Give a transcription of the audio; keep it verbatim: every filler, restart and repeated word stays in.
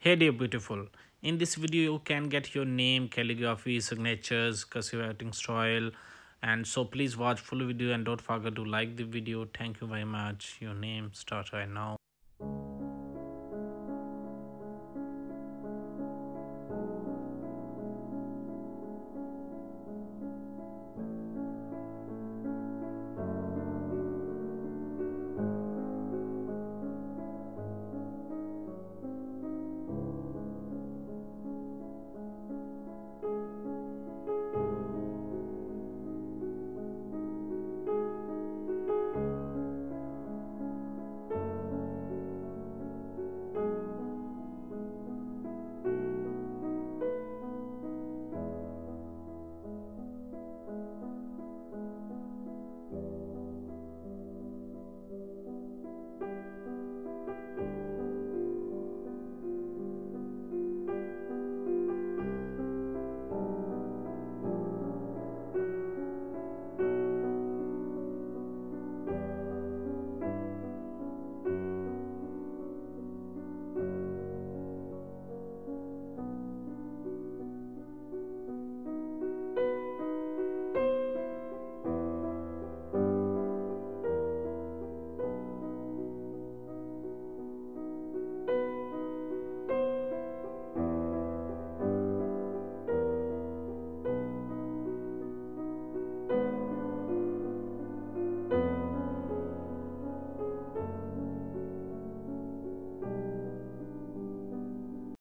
Hey dear beautiful, in this video you can get your name, calligraphy, signatures, cursive writing style, and so please watch full video and don't forget to like the video. Thank you very much. Your name start right now.